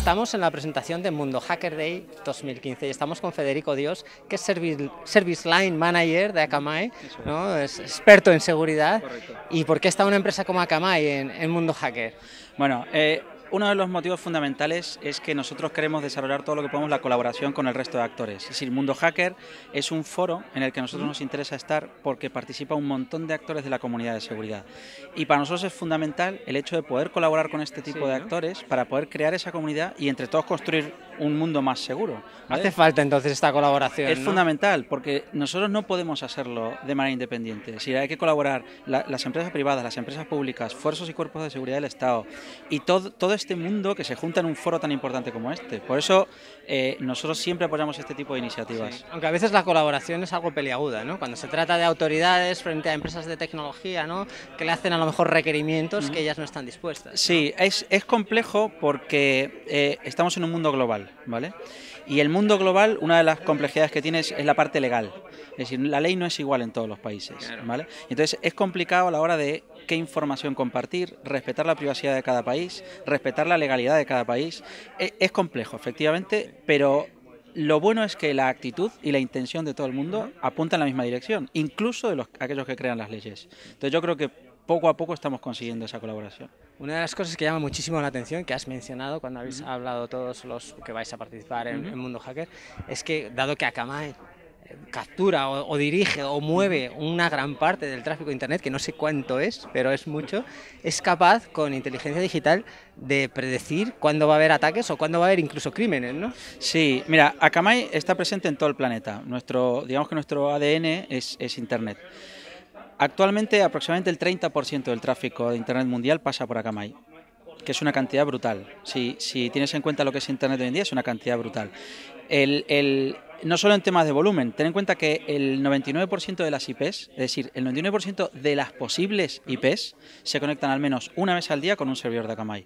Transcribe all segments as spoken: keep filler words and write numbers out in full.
Estamos en la presentación de Mundo Hacker Day dos mil quince y estamos con Federico Dios, que es Service, Service Line Manager de Akamai, ¿no? Es experto en seguridad. Correcto. ¿Y por qué está una empresa como Akamai en, en Mundo Hacker? Bueno, eh, uno de los motivos fundamentales es que nosotros queremos desarrollar todo lo que podemos la colaboración con el resto de actores. Es decir, Mundo Hacker es un foro en el que a nosotros nos interesa estar porque participa un montón de actores de la comunidad de seguridad. Y para nosotros es fundamental el hecho de poder colaborar con este tipo Sí, de ¿no? actores para poder crear esa comunidad y entre todos construir un mundo más seguro, ¿vale? Hace falta entonces esta colaboración, Es ¿no? fundamental porque nosotros no podemos hacerlo de manera independiente. Es decir, hay que colaborar la, las empresas privadas, las empresas públicas, fuerzas y cuerpos de seguridad del Estado y todo, todo este mundo que se junta en un foro tan importante como este. Por eso eh, nosotros siempre apoyamos este tipo de iniciativas. Sí. Aunque a veces la colaboración es algo peliaguda, ¿no? Cuando se trata de autoridades frente a empresas de tecnología, ¿no? Que le hacen a lo mejor requerimientos uh-huh. que ellas no están dispuestas, ¿no? Sí, es, es complejo porque eh, estamos en un mundo global, ¿vale? Y el mundo global, una de las complejidades que tiene es, es la parte legal. Es decir, la ley no es igual en todos los países, ¿vale? Entonces es complicado a la hora de qué información compartir, respetar la privacidad de cada país, respetar la legalidad de cada país. Es, es complejo, efectivamente, pero lo bueno es que la actitud y la intención de todo el mundo apuntan en la misma dirección, incluso de los, aquellos que crean las leyes. Entonces yo creo que poco a poco estamos consiguiendo esa colaboración. Una de las cosas que llama muchísimo la atención, que has mencionado cuando habéis uh-huh. hablado todos los que vais a participar en, uh-huh. en Mundo Hacker, es que dado que Akamai captura o, o dirige o mueve una gran parte del tráfico de Internet, que no sé cuánto es, pero es mucho, es capaz con inteligencia digital de predecir cuándo va a haber ataques o cuándo va a haber incluso crímenes, ¿no? Sí, mira, Akamai está presente en todo el planeta. Nuestro, digamos que nuestro A D N es, es Internet. Actualmente aproximadamente el treinta por ciento del tráfico de Internet mundial pasa por Akamai, que es una cantidad brutal. Si, si tienes en cuenta lo que es Internet hoy en día, es una cantidad brutal. El, el, no solo en temas de volumen, ten en cuenta que el noventa y nueve por ciento de las I Pes, es decir, el noventa y nueve por ciento de las posibles I Pes se conectan al menos una vez al día con un servidor de Akamai.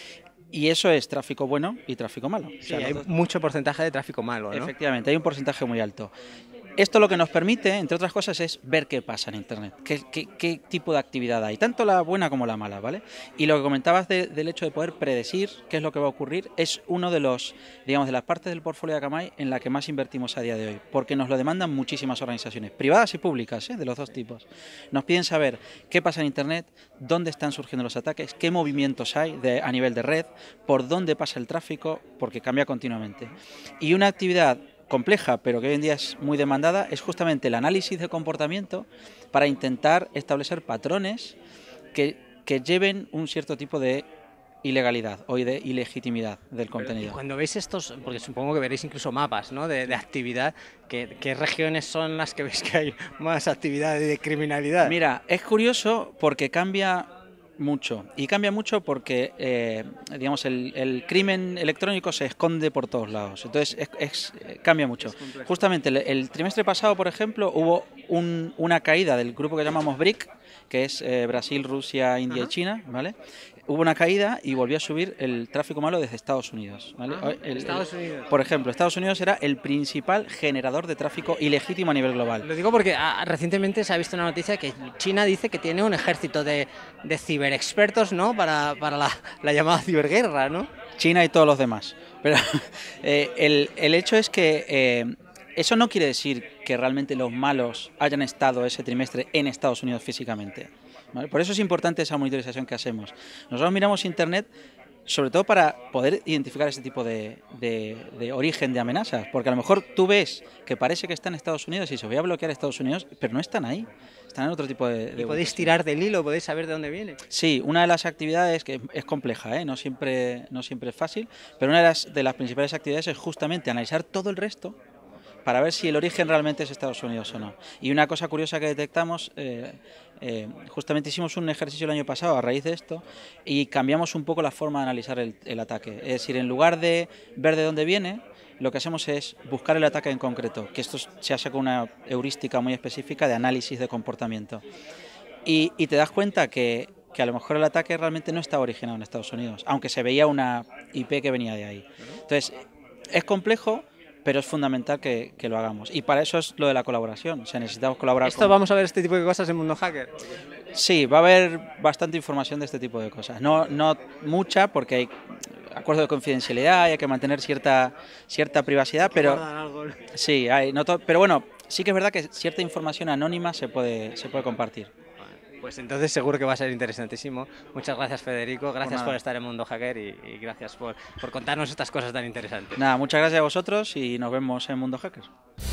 Y eso es tráfico bueno y tráfico malo. Sí, o sea, hay mucho porcentaje de tráfico malo, ¿no? Efectivamente, hay un porcentaje muy alto. Esto lo que nos permite, entre otras cosas, es ver qué pasa en Internet, qué, qué, qué tipo de actividad hay, tanto la buena como la mala, ¿vale? Y lo que comentabas de, del hecho de poder predecir qué es lo que va a ocurrir es uno de los, digamos, de las partes del portfolio de Akamai en la que más invertimos a día de hoy, porque nos lo demandan muchísimas organizaciones, privadas y públicas, ¿eh? De los dos tipos. Nos piden saber qué pasa en Internet, dónde están surgiendo los ataques, qué movimientos hay de, a nivel de red, por dónde pasa el tráfico, porque cambia continuamente. Y una actividad compleja, pero que hoy en día es muy demandada, es justamente el análisis de comportamiento para intentar establecer patrones que, que lleven un cierto tipo de ilegalidad o de ilegitimidad del contenido. Pero cuando veis estos, porque supongo que veréis incluso mapas, ¿no? de, de actividad, ¿qué, ¿qué regiones son las que veis que hay más actividad de criminalidad? Mira, es curioso porque cambia mucho, y cambia mucho porque eh, digamos el, el crimen electrónico se esconde por todos lados, entonces es, es, cambia mucho. Es Justamente el, el trimestre pasado, por ejemplo, hubo un, una caída del grupo que llamamos BRIC, que es eh, Brasil, Rusia, India uh-huh. y China, ¿vale? Hubo una caída y volvió a subir el tráfico malo desde Estados Unidos, ¿vale? Ah, el, Estados el, Unidos. Por ejemplo, Estados Unidos era el principal generador de tráfico ilegítimo a nivel global. Lo digo porque ah, recientemente se ha visto una noticia que China dice que tiene un ejército de, de ciberexpertos, ¿no? Para, para la, la llamada ciberguerra, ¿no? China y todos los demás. Pero eh, el, el hecho es que eh, eso no quiere decir que realmente los malos hayan estado ese trimestre en Estados Unidos físicamente, ¿vale? Por eso es importante esa monitorización que hacemos. Nosotros miramos Internet sobre todo para poder identificar ese tipo de, de, de origen de amenazas, porque a lo mejor tú ves que parece que está en Estados Unidos y se voy a bloquear Estados Unidos, pero no están ahí, están en otro tipo de... de ¿Y podéis tirar del hilo, podéis saber de dónde viene? Sí, una de las actividades que es compleja, ¿eh? no, siempre, no siempre es fácil, pero una de las, de las principales actividades es justamente analizar todo el resto para ver si el origen realmente es Estados Unidos o no. Y una cosa curiosa que detectamos, eh, eh, justamente hicimos un ejercicio el año pasado a raíz de esto y cambiamos un poco la forma de analizar el, el ataque. Es decir, en lugar de ver de dónde viene, lo que hacemos es buscar el ataque en concreto, que esto se hace con una heurística muy específica de análisis de comportamiento. Y, y te das cuenta que, que a lo mejor el ataque realmente no estaba originado en Estados Unidos, aunque se veía una I P que venía de ahí. Entonces, es complejo, pero es fundamental que, que lo hagamos. Y para eso es lo de la colaboración. O sea, necesitamos colaborar. ¿Esto con... vamos a ver este tipo de cosas en Mundo Hacker? Sí, va a haber bastante información de este tipo de cosas. No, no mucha, porque hay, acuerdos de confidencialidad, hay que mantener cierta, cierta privacidad, pero sí, hay, no to- pero bueno, sí que es verdad que cierta información anónima se puede, se puede compartir. Pues entonces seguro que va a ser interesantísimo. Muchas gracias, Federico, gracias nada. por estar en Mundo Hacker y, y gracias por, por contarnos estas cosas tan interesantes. Nada, muchas gracias a vosotros y nos vemos en Mundo Hacker.